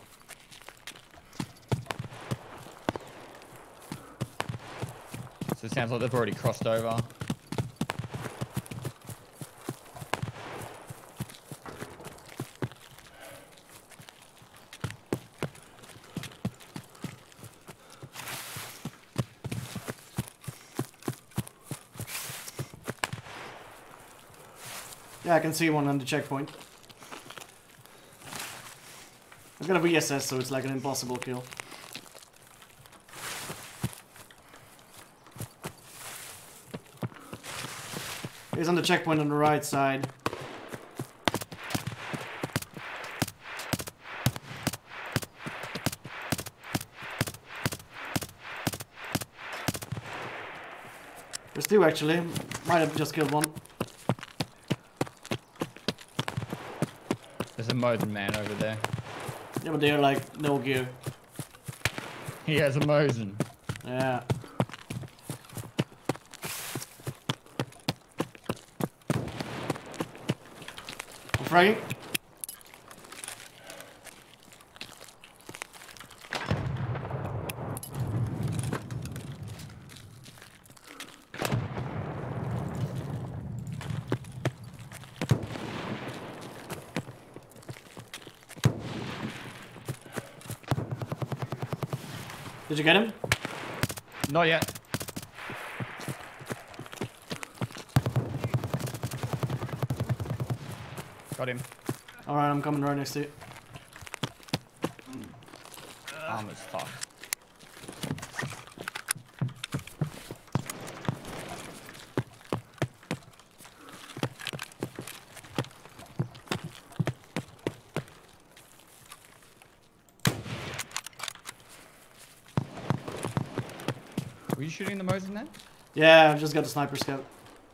So sounds like they've already crossed over.
Yeah, I can see one on the checkpoint. I've got a VSS, so it's like an impossible kill. He's on the checkpoint on the right side. There's two actually. Might have just killed one.
There's a Mosin man over there.
Yeah, but they're like no gear.
He has a Mosin.
Yeah. I'm fragging. Did you get him?
Not yet. Got him.
Alright, I'm coming right next to you.
Armor's fucked. Were you shooting the Mosin then?
Yeah, I've just got the sniper scout.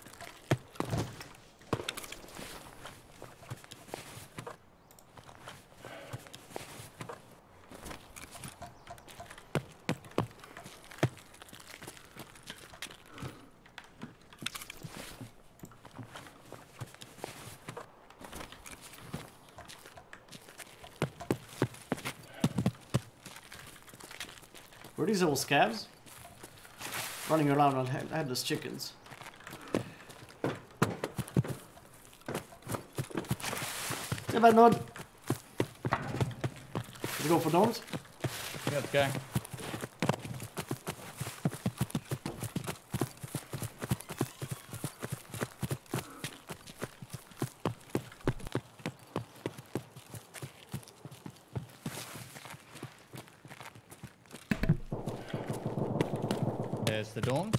Were these little scabs? Running around on headless chickens. Yeah, bad nod. Let's go for domes.
Yeah, let's go. There's the dorms.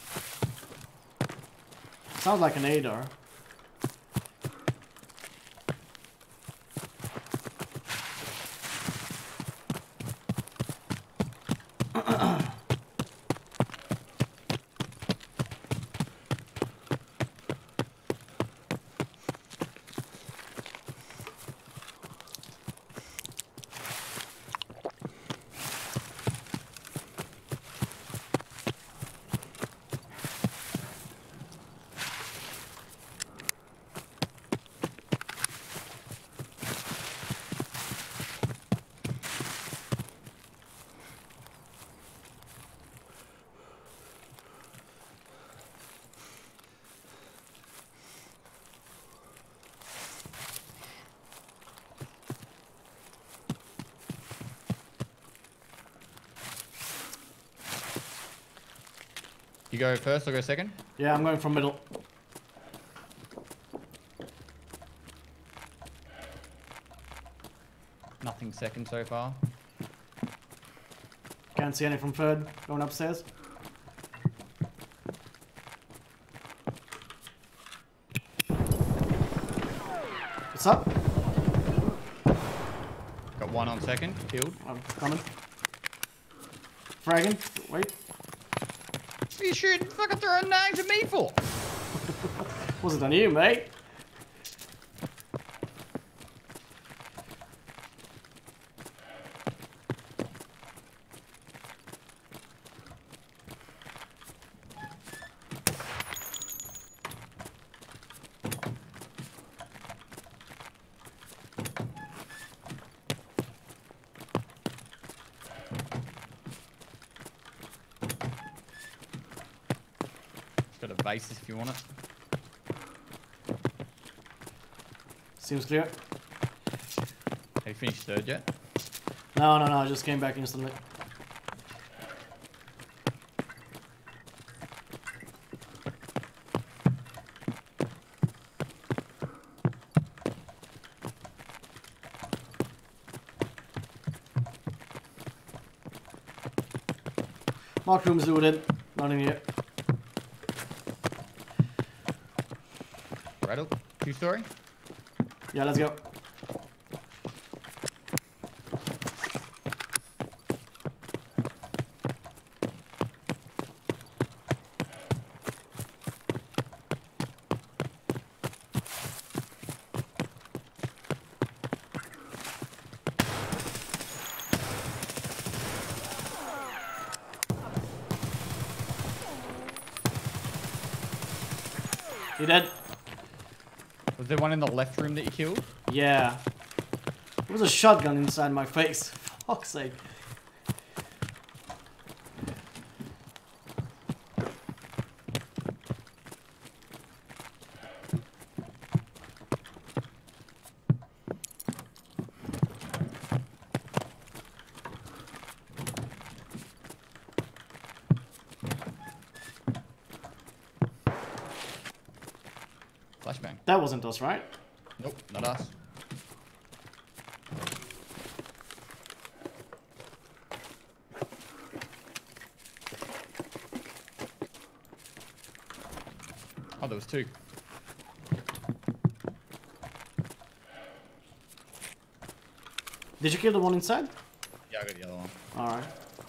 Sounds like an ADAR.
You go first, I'll go second.
Yeah, I'm going from middle.
Nothing second so far.
Can't see any from third. Going upstairs. What's up?
Got one on second, killed.
I'm coming. Fragging. Wait.
What are you shooting fucking throwing names at me for?
Was it on you, mate?
the bases if you want it.
Seems clear.
Have you finished third yet?
No, I just came back instantly. Mark room's looted. Not in here.
Rattle. 2-story.
Yeah, let's go. You dead?
Was there one in the left room that you killed?
Yeah. There was a shotgun inside my face. For fuck's sake.
Flashbang.
That wasn't us, right?
Nope, not us. Oh, there was two.
Did you kill the one inside?
Yeah, I got the other one.
Alright.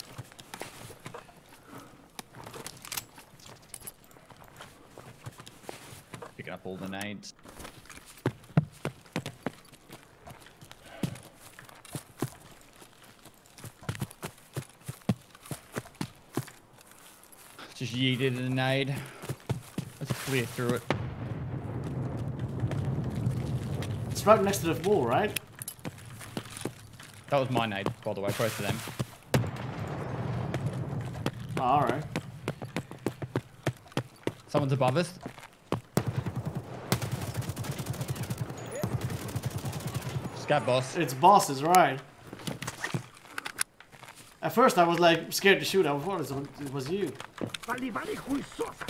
Picking up all the nades. Just yeeted a nade. Let's clear through it.
It's right next to the wall, right?
That was my nade, by the way, both of them.
Oh, alright.
Someone's above us. Scat boss.
It's bosses, right? At first I was like scared to shoot. I thought it was you.
Вали, вали, хуесоса!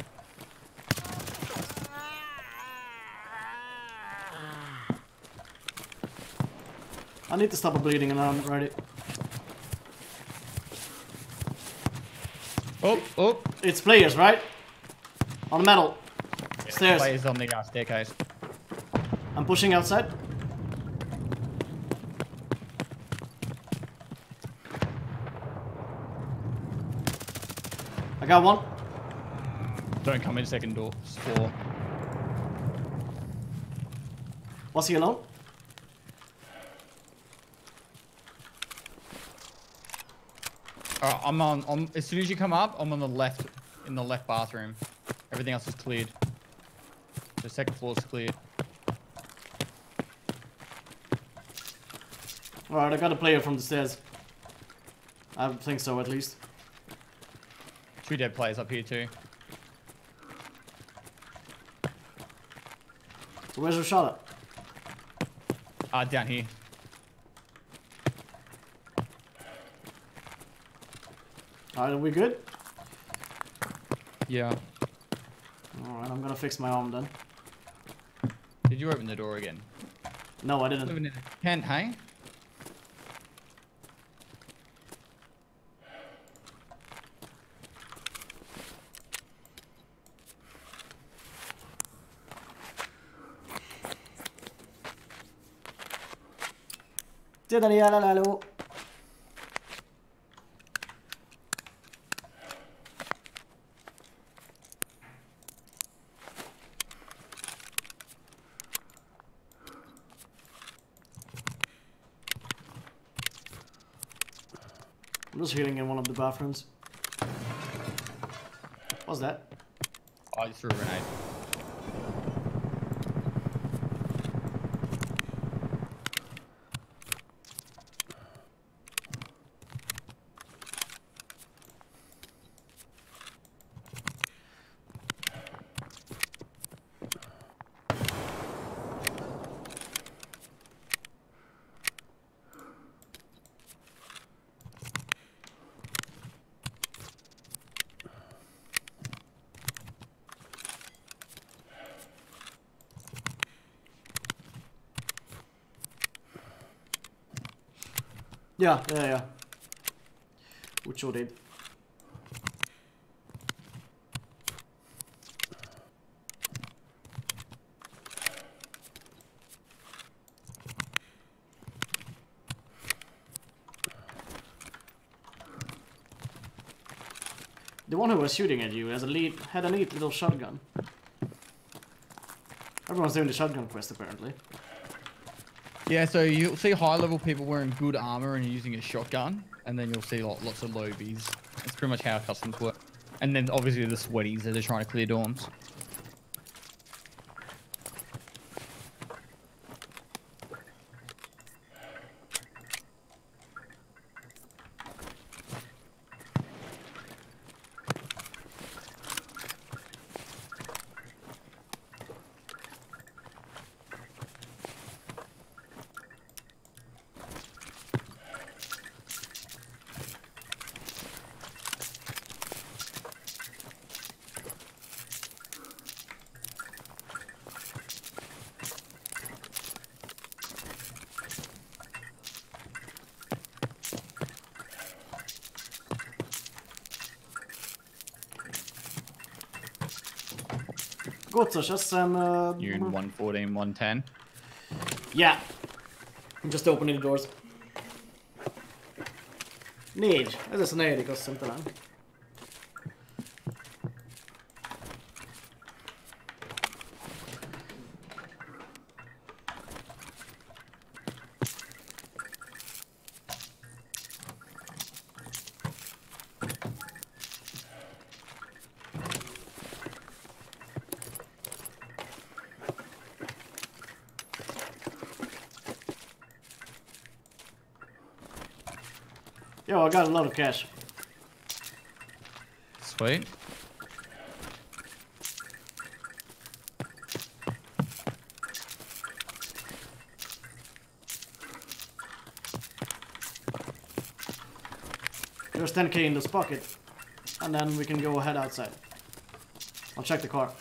I need to stop bleeding and I'm ready.
Oh, oh.
It's players, right? On the metal.
Yeah,
Stairs.
players on the staircase.
I'm pushing outside. I got one.
Don't come in second door. Floor.
Was he alone?
I'm on. As soon as you come up, I'm on the left, in the left bathroom. Everything else is cleared. The second floor is cleared.
Alright, I got a player from the stairs. I think so, at least.
2 dead players up here too.
So where's Rashada?
Down here.
Alright, are we good?
Yeah.
Alright, I'm gonna fix my arm then.
Did you open the door again?
No, I didn't.
Living in a tent, hey?
Hello. I'm just healing in one of the bathrooms. What's that?
I just threw a grenade.
Ja. Úgy sodid. The one who was shooting at you had a neat little shotgun. Everyone's doing the shotgun quest apparently.
Yeah, so you'll see high-level people wearing good armor and using a shotgun, and then you'll see lots of lobies. That's pretty much how customs work. And then obviously the sweaties that are trying to clear dorms.
Gocos, azt hiszem...
You're in 114, 110.
Yeah. I'm just opening the doors. 4. Ez lesz a 4. azt hiszem talán. Yo, I got a lot of cash.
Sweet.
There's 10k in this pocket. And then we can go head outside. I'll check the car.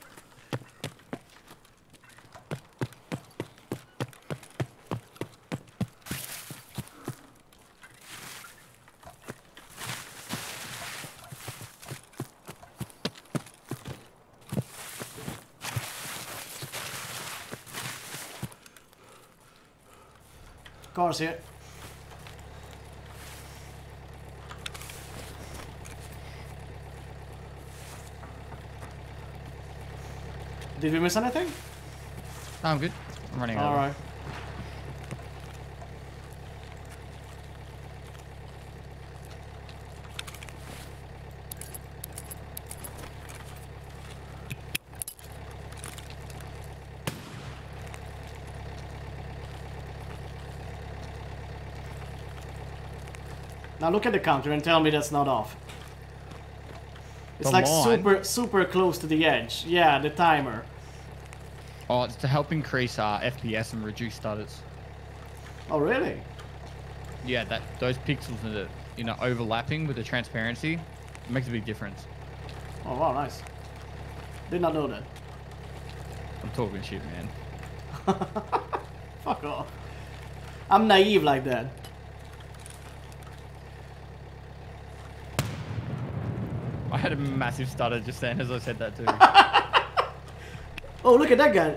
Cars here. Did we miss anything?
No, I'm good. I'm running over.
Alright. Now look at the counter and tell me that's not off. It's
The
like
line?
super close to the edge. Yeah, the timer.
Oh, it's to help increase FPS and reduce stutters.
Oh really?
Yeah, those pixels that are overlapping with the transparency, it makes a big difference.
Oh wow, nice. Did not know that.
I'm talking shit, man.
Fuck off. I'm naive like that.
I had a massive stutter just then as I said that too.
Oh, look at that guy.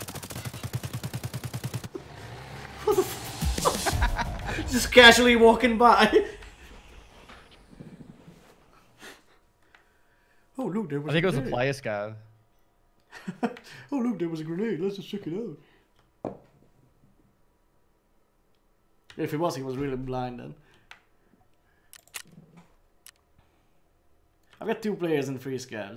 What the f- Just casually walking by. Oh, look, there was
I think it was a
grenade.
player scav.
Oh, look, there was a grenade. Let's just check it out. If he was really blind then. I've got 2 players and 3 scavs.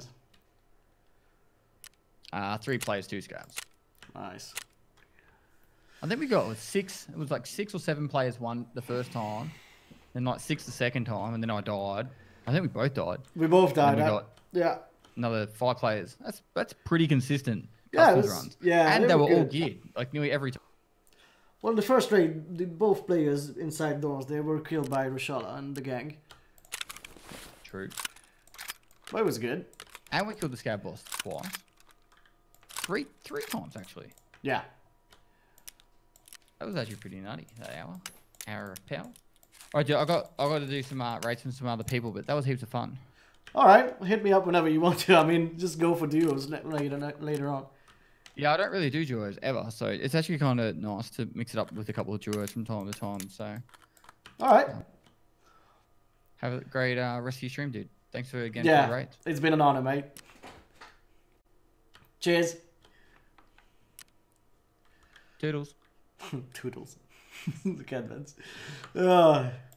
3 players, 2 scavs.
Nice.
I think we got 6. It was like 6 or 7 players the first time, then like 6 the second time, and then I died. I think we both died.
We both died.
And we got
yeah.
another 5 players. That's pretty consistent.
Yeah,
customs
it was-
runs.
yeah,
and
they
they
were
were all
good.
geared, like nearly every time.
Well, the first raid, both players inside doors, they were killed by Rushala and the gang.
True.
But it was good.
And we killed the scav boss twice. Three times actually.
Yeah.
That was actually pretty nutty. That hour of power. Alright, dude, I got to do some rates with some other people, but that was heaps of fun.
Alright, hit me up whenever you want to. I mean, just go for duos later on.
Yeah, I don't really do duos ever, so it's actually kind of nice to mix it up with a couple of duos from time to time. So,
Alright.
have a great rest of your stream, dude. Thanks for again for the rate.
It's been an honor, mate. Cheers.
Toodles.
Toodles. The cat beds.